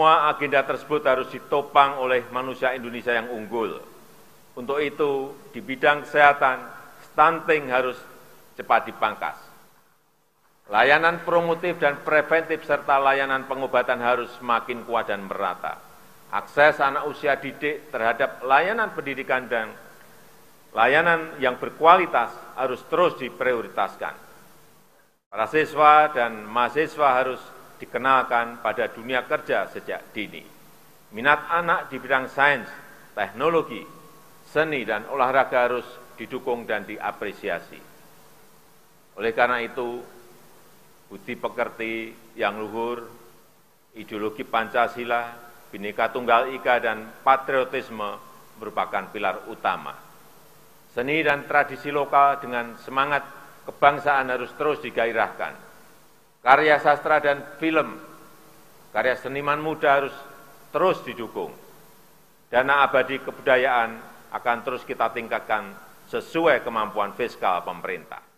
Semua agenda tersebut harus ditopang oleh manusia Indonesia yang unggul. Untuk itu, di bidang kesehatan, stunting harus cepat dipangkas. Layanan promotif dan preventif serta layanan pengobatan harus semakin kuat dan merata. Akses anak usia didik terhadap layanan pendidikan dan layanan yang berkualitas harus terus diprioritaskan. Para siswa dan mahasiswa harus dikenalkan pada dunia kerja sejak dini. Minat anak di bidang sains, teknologi, seni, dan olahraga harus didukung dan diapresiasi. Oleh karena itu, budi pekerti yang luhur, ideologi Pancasila, Bhinneka Tunggal Ika, dan patriotisme merupakan pilar utama. Seni dan tradisi lokal dengan semangat kebangsaan harus terus digairahkan. Karya sastra dan film, karya seniman muda harus terus didukung. Dana abadi kebudayaan akan terus kita tingkatkan sesuai kemampuan fiskal pemerintah.